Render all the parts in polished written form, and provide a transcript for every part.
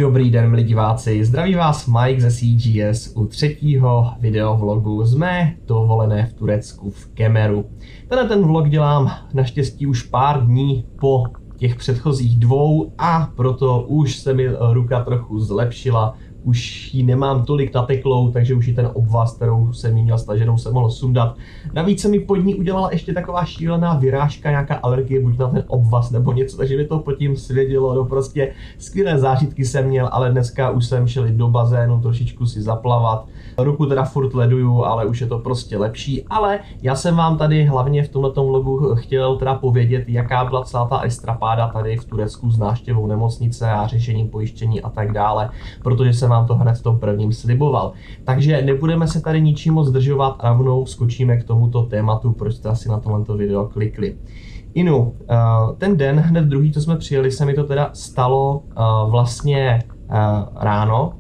Dobrý den, milí diváci, zdraví vás Mike ze CGS u třetího videovlogu z mé dovolené v Turecku v Kemeru. Ten vlog dělám naštěstí už pár dní po těch předchozích dvou a proto už se mi ruka trochu zlepšila. Už ji nemám tolik nateklou, takže už i ten obvaz, kterou jsem jí měl staženou, se mohl sundat. Navíc se mi pod ní udělala ještě taková šílená vyrážka, nějaká alergie, buď na ten obvaz nebo něco, takže mi to pod tím svědělo. No prostě skvělé zážitky jsem měl, ale dneska už jsem šel do bazénu trošičku si zaplavat. Ruku teda furt leduju, ale už je to prostě lepší. Ale já jsem vám tady hlavně v tomto vlogu chtěl teda povědět, jaká byla celá ta estrapáda tady v Turecku s návštěvou nemocnice a řešením pojištění a tak dále, protože jsem vám to hned v tom prvním sliboval. Takže nebudeme se tady ničím moc zdržovat a rovnou skočíme k tomuto tématu, proč jste asi na tohleto video klikli. Inu, ten den, hned druhý, co jsme přijeli, se mi to teda stalo vlastně ráno,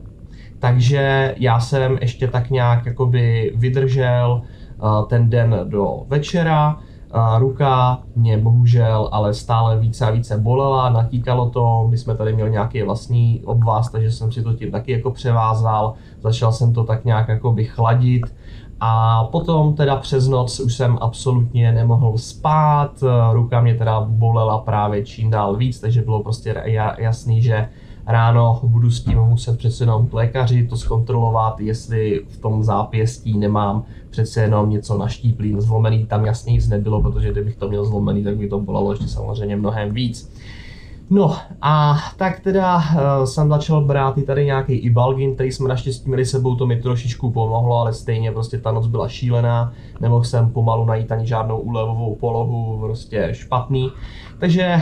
takže já jsem ještě tak nějak jakoby vydržel ten den do večera. Ruka mě bohužel ale stále více a více bolela, natíkalo to, my jsme tady měli nějaký vlastní obvaz, takže jsem si to tím taky jako převázal, začal jsem to tak nějak jakoby chladit a potom teda přes noc už jsem absolutně nemohl spát, ruka mě teda bolela právě čím dál víc, takže bylo prostě jasný, že ráno budu s tím muset přece jenom k lékaři to zkontrolovat, jestli v tom zápěstí nemám přece jenom něco naštíplý, zlomený, tam jasně nic nebylo, protože kdybych to měl zlomený, tak by to bolelo ještě samozřejmě mnohem víc. No a tak teda jsem začal brát i tady nějaký Ibalgin, který jsme naštěstí měli sebou, to mi trošičku pomohlo, ale stejně prostě ta noc byla šílená, nemohl jsem pomalu najít ani žádnou úlevovou polohu, prostě špatný. Takže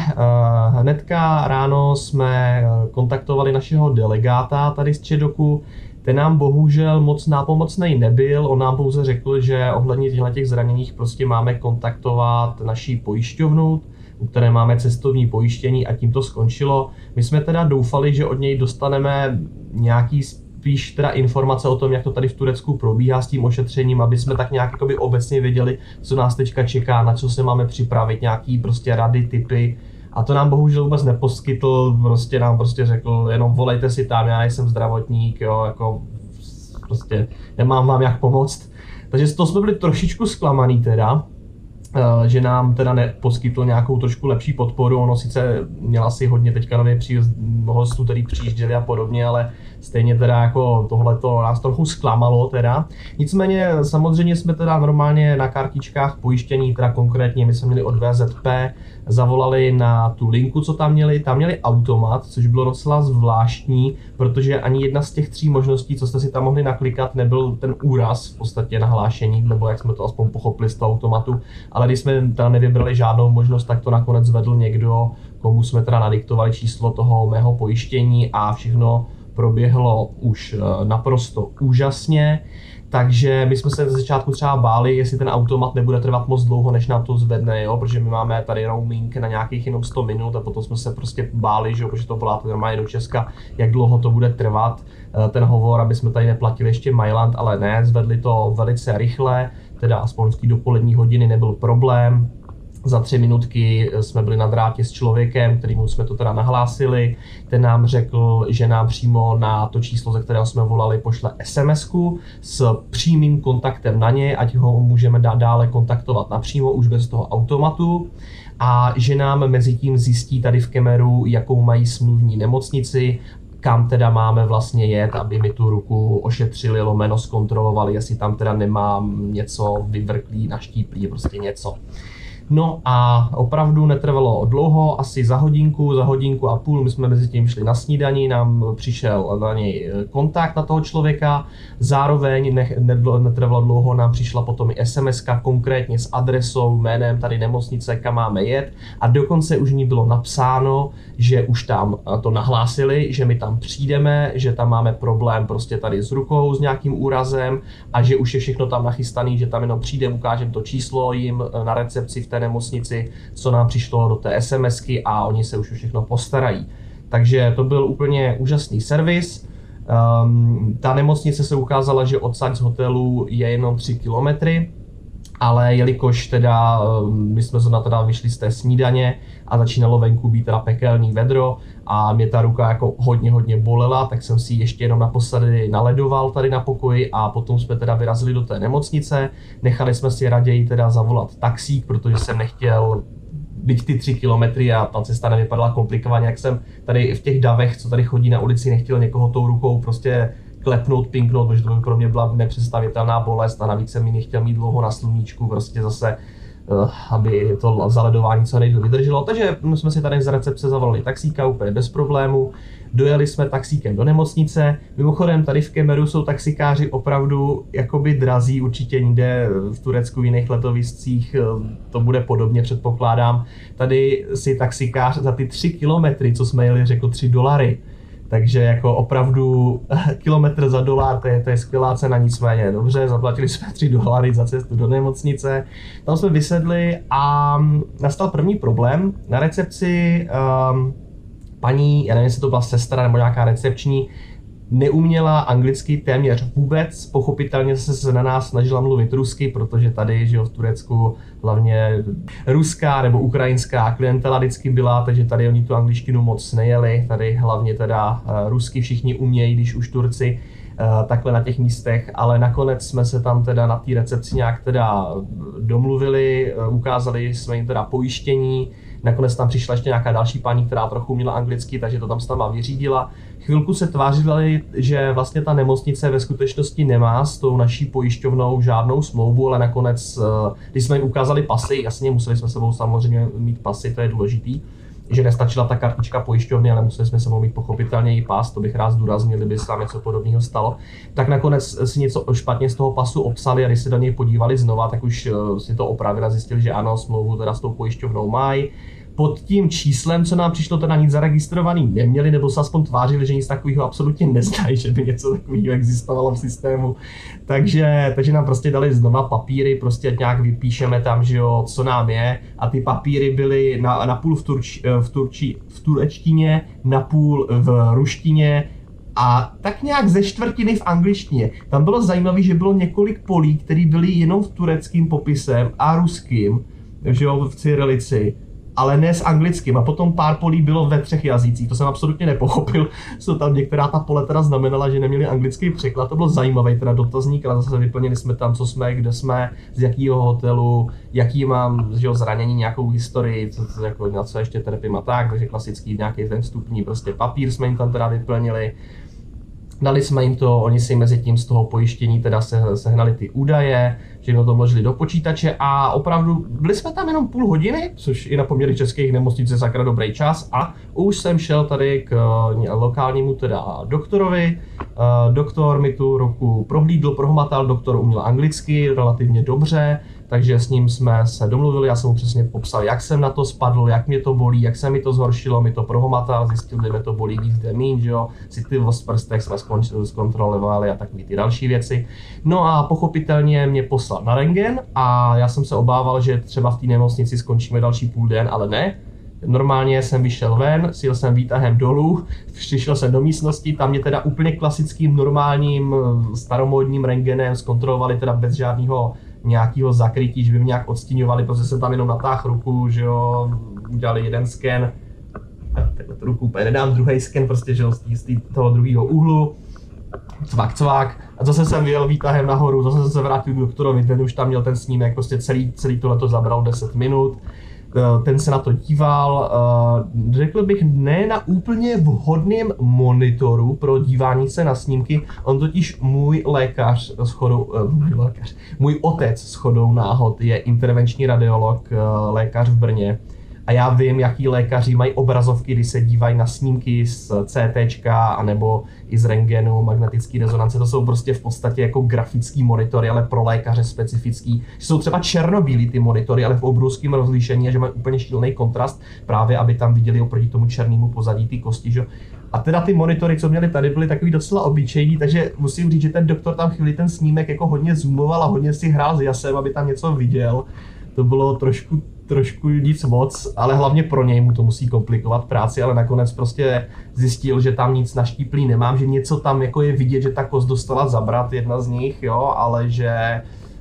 hnedka ráno jsme kontaktovali našeho delegáta tady z Čedoku. Ten nám bohužel moc nápomocný nebyl, on nám pouze řekl, že ohledně těch zraněních prostě máme kontaktovat naší pojišťovnu, u které máme cestovní pojištění a tím to skončilo. My jsme teda doufali, že od něj dostaneme nějaký spíš teda informace o tom, jak to tady v Turecku probíhá s tím ošetřením, aby jsme tak nějak jakoby obecně věděli, co nás teďka čeká, na co se máme připravit, nějaký prostě rady, tipy. A to nám bohužel vůbec neposkytl, prostě nám řekl, jenom volejte si tam, já nejsem zdravotník, jo, jako prostě nemám vám jak pomoct. Takže z toho jsme byli trošičku zklamaný teda, že nám teda neposkytl nějakou trošku lepší podporu. Ono sice měl asi hodně teďka nově hostů, který přijížděli a podobně, ale stejně teda jako tohleto nás trochu zklamalo teda. Nicméně samozřejmě jsme teda normálně na kartičkách pojištění, teda konkrétně my jsme měli od VZP, zavolali na tu linku, co tam měli automat, což bylo docela zvláštní, protože ani jedna z těch tří možností, co jste si tam mohli naklikat, nebyl ten úraz v podstatě nahlášení, nebo jak jsme to aspoň pochopili z toho automatu, ale když jsme teda nevybrali žádnou možnost, tak to nakonec zvedl někdo, komu jsme teda nadiktovali číslo toho mého pojištění a všechno proběhlo už naprosto úžasně. Takže my jsme se ze začátku třeba báli, jestli ten automat nebude trvat moc dlouho, než nám to zvedne, jo? Protože my máme tady roaming na nějakých jenom 100 minut a potom jsme se prostě báli, že jo? Protože to voláte normálně do Česka, jak dlouho to bude trvat, ten hovor, aby jsme tady neplatili ještě Mailand, ale ne, zvedli to velice rychle, teda aspoň v té dopolední hodiny nebyl problém. Za 3 minutky jsme byli na drátě s člověkem, kterýmu jsme to teda nahlásili. Ten nám řekl, že nám přímo na to číslo, ze kterého jsme volali, pošle SMS-ku s přímým kontaktem na ně, ať ho můžeme dále kontaktovat napřímo, už bez toho automatu. A že nám mezi tím zjistí tady v Kemeru, jakou mají smluvní nemocnici, kam teda máme vlastně jet, aby mi tu ruku ošetřili, lomeno zkontrolovali, jestli tam teda nemám něco vyvrklý, naštíplý, prostě něco. No a opravdu netrvalo dlouho, asi za hodinku a půl, my jsme mezi tím šli na snídani, nám přišel na něj kontakt na toho člověka, zároveň netrvalo dlouho, nám přišla potom i SMS-ka konkrétně s adresou, jménem tady nemocnice, kam máme jet a dokonce už ní bylo napsáno, že už tam to nahlásili, že my tam přijdeme, že tam máme problém prostě tady s rukou, s nějakým úrazem a že už je všechno tam nachystaný, že tam jenom přijdeme, ukážeme to číslo jim na recepci v té nemocnici, co nám přišlo do té SMSky a oni se už všechno postarají. Takže to byl úplně úžasný servis. Ta nemocnice se ukázala, že odsaď z hotelu je jenom 3 kilometry Ale jelikož teda my jsme zrovna teda vyšli z té snídaně a začínalo venku být teda pekelný vedro a mě ta ruka jako hodně bolela, tak jsem si ještě jenom naposledy naledoval tady na pokoji a potom jsme teda vyrazili do té nemocnice. Nechali jsme si raději teda zavolat taxík, protože jsem nechtěl být ty 3 kilometry a ta cesta nevypadala komplikovaně, jak jsem tady v těch davech, co tady chodí na ulici, nechtěl někoho tou rukou prostě klepnout, pinknout, protože to by pro mě byla nepředstavitelná bolest a navíc jsem mi nechtěl mít dlouho na sluníčku, prostě zase, aby to zaledování co nejdřív vydrželo. Takže jsme si tady z recepce zavolali taxíka úplně bez problému. Dojeli jsme taxíkem do nemocnice. Mimochodem tady v Kemeru jsou taxikáři opravdu jakoby drazí, určitě nikde v Turecku v jiných letoviscích to bude podobně, předpokládám. Tady si taxikář za ty 3 kilometry, co jsme jeli, řekl $3. Takže jako opravdu kilometr za dolar, to je skvělá cena, nicméně dobře, zaplatili jsme $3 za cestu do nemocnice. Tam jsme vysedli a nastal první problém. Na recepci paní, já nevím, jestli to byla sestra nebo nějaká recepční, neuměla anglicky téměř vůbec, pochopitelně se na nás snažila mluvit rusky, protože tady, že jo, v Turecku hlavně ruská nebo ukrajinská klientela vždycky byla, takže tady oni tu angličtinu moc nejeli, tady hlavně teda rusky všichni umějí, když už Turci, takhle na těch místech, ale nakonec jsme se tam teda na té recepci nějak teda domluvili, ukázali jsme jim teda pojištění. Nakonec tam přišla ještě nějaká další paní, která trochu uměla anglicky, takže to tam s náma vyřídila. Chvilku se tvářili, že vlastně ta nemocnice ve skutečnosti nemá s tou naší pojišťovnou žádnou smlouvu, ale nakonec, když jsme jim ukázali pasy, jasně museli jsme sebou samozřejmě mít pasy, to je důležitý, že nestačila ta kartička pojišťovny, ale museli jsme sebou mít pochopitelně i pas, to bych rád zdůraznil, kdyby se tam něco podobného stalo. Tak nakonec si něco špatně z toho pasu obsali a když se do něj podívali znova, tak už si to opravili a zjistili, že ano, smlouvu teda s tou pojišťovnou mají. Pod tím číslem, co nám přišlo, teda nic zaregistrovaný neměli, nebo se aspoň tvářili, že nic takového absolutně neznají, že by něco takového existovalo v systému. Takže nám prostě dali znova papíry, prostě nějak vypíšeme tam, že jo, co nám je. A ty papíry byly na půl v turečtině, na půl v ruštině a tak nějak ze čtvrtiny v angličtině. Tam bylo zajímavé, že bylo několik polí, které byly jenom v tureckým popisem a ruským, že jo, v cyrilici, ale ne s anglickým, a potom pár polí bylo ve 3 jazycích, to jsem absolutně nepochopil, co tam některá ta pole teda znamenala, že neměli anglický překlad, to byl zajímavý teda dotazník, ale zase vyplnili jsme tam, co jsme, kde jsme, z jakého hotelu, jaký mám, že jo, zranění, nějakou historii, co jako, na co ještě trpím a tak, takže klasický nějaký ten vstupní prostě papír jsme jim tam teda vyplnili. Dali jsme jim to, oni si mezi tím z toho pojištění teda sehnali ty údaje, všechno to vložili do počítače a opravdu byli jsme tam jenom půl hodiny, což i na poměry českých nemocnic je sakra dobrý čas, a už jsem šel tady k lokálnímu teda doktorovi. Doktor mi tu ruku prohlídl, prohmatal, doktor uměl anglicky relativně dobře, takže s ním jsme se domluvili, já jsem mu přesně popsal, jak jsem na to spadl, jak mě to bolí, jak se mi to zhoršilo, mi to prohmatal, zjistil, kde mě to bolí víc, kde míň, že jo, citlivost v prstech jsme zkontrolovali a takové ty další věci. No a pochopitelně mě poslal na rentgen a já jsem se obával, že třeba v té nemocnici skončíme další půl den, ale ne. Normálně jsem vyšel ven, sjel jsem výtahem dolů, přišel jsem do místnosti, tam mě teda úplně klasickým, normálním, staromódním rentgenem zkontrolovali teda bez žádného nějakého zakrytí, že by mě nějak odstíňovali, protože jsem tam jenom natáhl ruku, že jo, udělali jeden sken, takhle tu ruku úplně nedám, druhý sken prostě, že jo, z toho druhého úhlu, cvak, a zase jsem vyjel výtahem nahoru, zase jsem se vrátil k doktorovi, ten už tam měl ten snímek, prostě celý tohleto zabral 10 minut. Ten se na to díval, řekl bych, ne na úplně vhodném monitoru pro dívání se na snímky. On totiž můj otec shodou náhod je intervenční radiolog, lékař v Brně. A já vím, jaký lékaři mají obrazovky, když se dívají na snímky z CTčka anebo i z rentgenu, magnetické rezonance. To jsou prostě v podstatě jako grafický monitory, ale pro lékaře specifický. Jsou třeba černobílý ty monitory, ale v obrovském rozlišení a že mají úplně šílený kontrast, právě aby tam viděli oproti tomu černému pozadí ty kosti. Že? A teda ty monitory, co měli tady, byly takový docela obyčejný, takže musím říct, že ten doktor tam chvíli ten snímek jako hodně zoomoval a hodně si hrál s jasem, aby tam něco viděl. To bylo trošku nic moc, ale hlavně pro něj mu to musí komplikovat práci, ale nakonec prostě zjistil, že tam nic naštíplý nemám, že něco tam jako je vidět, že ta kost dostala zabrat, jedna z nich, jo, ale že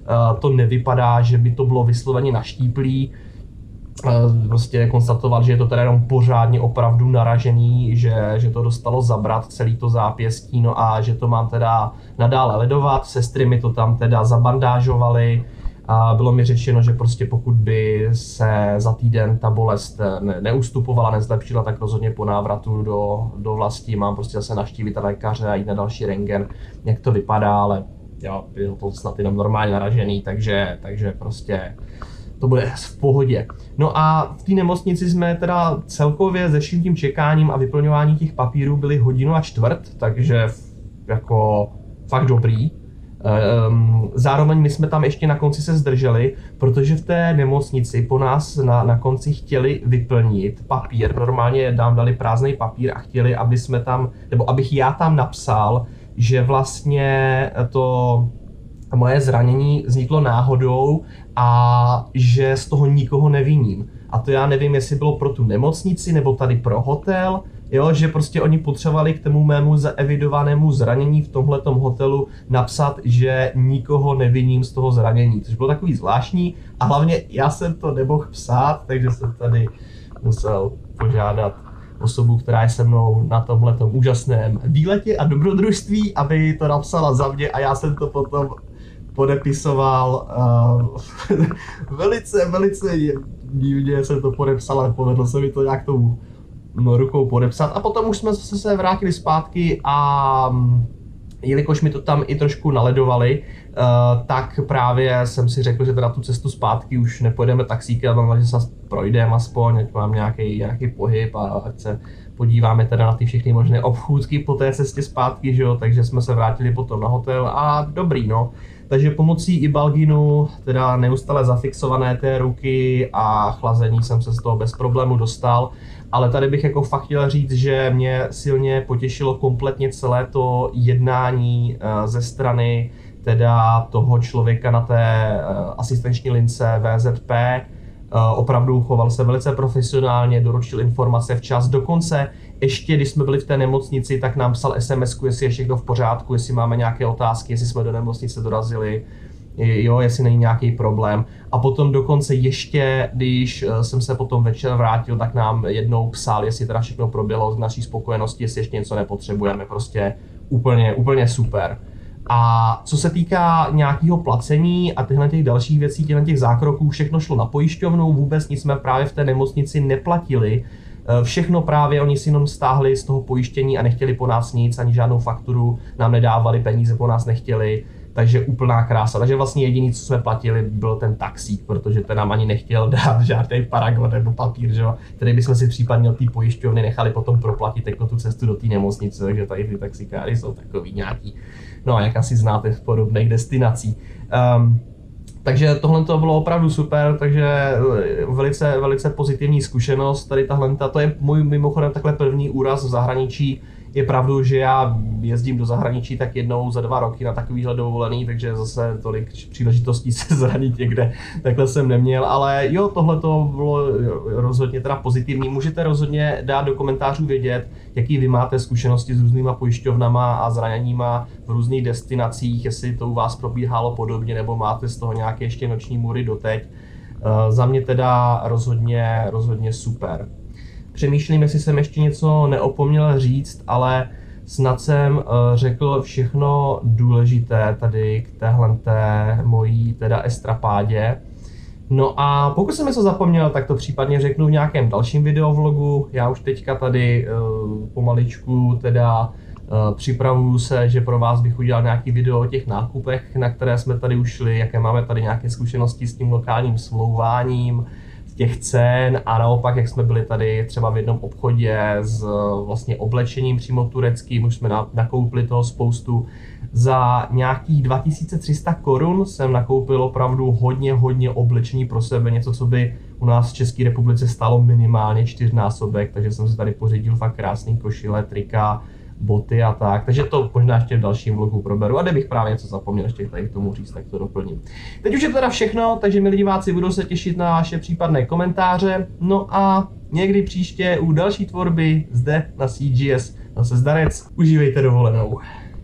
to nevypadá, že by to bylo vysloveně naštíplý. Prostě konstatoval, že je to teda jenom pořádně opravdu naražený, že to dostalo zabrat celý to zápěstí, no a že to mám teda nadále ledovat. Sestry mi to tam teda zabandážovaly a bylo mi řečeno, že prostě pokud by se za týden ta bolest neustupovala, nezlepšila, tak rozhodně po návratu do vlasti mám prostě zase navštívit lékaře a jít na další rentgen, jak to vypadá, ale jo, je to snad jenom normálně naražený, takže prostě to bude v pohodě. No a v té nemocnici jsme teda celkově se vším tím čekáním a vyplňování těch papírů byli 1 hodinu a čtvrt, takže jako fakt dobrý. Zároveň my jsme tam ještě na konci se zdrželi, protože v té nemocnici po nás na konci chtěli vyplnit papír, normálně nám dali prázdný papír a chtěli, aby jsme tam, nebo abych já tam napsal, že vlastně to moje zranění vzniklo náhodou a že z toho nikoho neviním. A to já nevím, jestli bylo pro tu nemocnici nebo tady pro hotel, jo, že prostě oni potřebovali k tomu mému zaevidovanému zranění v tomhletom hotelu napsat, že nikoho neviním z toho zranění, což bylo takový zvláštní a hlavně já jsem to nemohl psát, takže jsem tady musel požádat osobu, která je se mnou na tomhletom úžasném výletě a dobrodružství, aby to napsala za mě a já jsem to potom podepisoval velice divně jsem to podepsal, ale povedlo se mi to nějak tou rukou podepsat a potom už jsme se vrátili zpátky a jelikož mi to tam i trošku naledovali, tak právě jsem si řekl, že teda tu cestu zpátky už nepojedeme taxíkem, ale že se projdeme aspoň, ať mám nějaký pohyb a ať se podíváme teda na ty všechny možné obchůdky po té cestě zpátky, že jo, takže jsme se vrátili potom na hotel a dobrý, no. Takže pomocí Ibalginu, teda neustále zafixované té ruky a chlazení jsem se z toho bez problému dostal, ale tady bych jako fakt chtěl říct, že mě silně potěšilo kompletně celé to jednání ze strany teda toho člověka na té asistenční lince VZP. Opravdu choval se velice profesionálně, doručil informace včas, dokonce ještě když jsme byli v té nemocnici, tak nám psal SMS-ku, jestli je všechno v pořádku, jestli máme nějaké otázky, jestli jsme do nemocnice dorazili, jo, jestli není nějaký problém. A potom dokonce ještě, když jsem se potom večer vrátil, tak nám jednou psal, jestli teda všechno proběhlo z naší spokojenosti, jestli ještě něco nepotřebujeme, prostě úplně super. A co se týká nějakého placení a těchto těch dalších věcí, těch zákroků, všechno šlo na pojišťovnu, vůbec nic jsme právě v té nemocnici neplatili. Všechno právě oni si jenom stáhli z toho pojištění a nechtěli po nás nic, ani žádnou fakturu, nám nedávali, peníze po nás nechtěli, takže úplná krása. Takže vlastně jediný, co jsme platili, byl ten taxík, protože ten nám ani nechtěl dát žádný paragon nebo papír, že jo, který bychom si případně od té pojišťovny nechali potom proplatit jako tu cestu do té nemocnice, takže tady ty taxikáři jsou takový nějaký, no jak asi znáte v podobných destinací. Takže tohle to bylo opravdu super, takže velice pozitivní zkušenost. Tady to je můj mimochodem takhle první úraz v zahraničí. Je pravdu, že já jezdím do zahraničí tak jednou za 2 roky na takovýhle dovolený, takže zase tolik příležitostí se zranit někde takhle jsem neměl, ale jo, tohle to bylo rozhodně teda pozitivní. Můžete rozhodně dát do komentářů vědět, jaký vy máte zkušenosti s různýma pojišťovnama a zraněníma v různých destinacích, jestli to u vás probíhalo podobně, nebo máte z toho nějaké ještě noční můry doteď. Za mě teda rozhodně super. Přemýšlím, jestli jsem ještě něco neopomněl říct, ale snad jsem řekl všechno důležité tady k téhleté mojí teda estrapádě. No a pokud jsem něco zapomněl, tak to případně řeknu v nějakém dalším videovlogu. Já už teďka tady pomaličku teda připravuju se, že pro vás bych udělal nějaký video o těch nákupech, na které jsme tady ušli, jaké máme tady nějaké zkušenosti s tím lokálním smlouváním, těch cen a naopak, jak jsme byli tady třeba v jednom obchodě s vlastně oblečením přímo tureckým, už jsme nakoupili toho spoustu. Za nějakých 2300 korun jsem nakoupil opravdu hodně oblečení pro sebe, něco, co by u nás v České republice stálo minimálně 4násobek, takže jsem si tady pořídil fakt krásný košile, trika, boty a tak, takže to možná ještě v dalším vlogu proberu a kdybych právě něco zapomněl ještě tady k tomu říct, tak to doplním. Teď už je teda všechno, takže milí diváci, budu se těšit na vaše případné komentáře, no a někdy příště u další tvorby zde na CGS. Zase zdarec, užívejte dovolenou.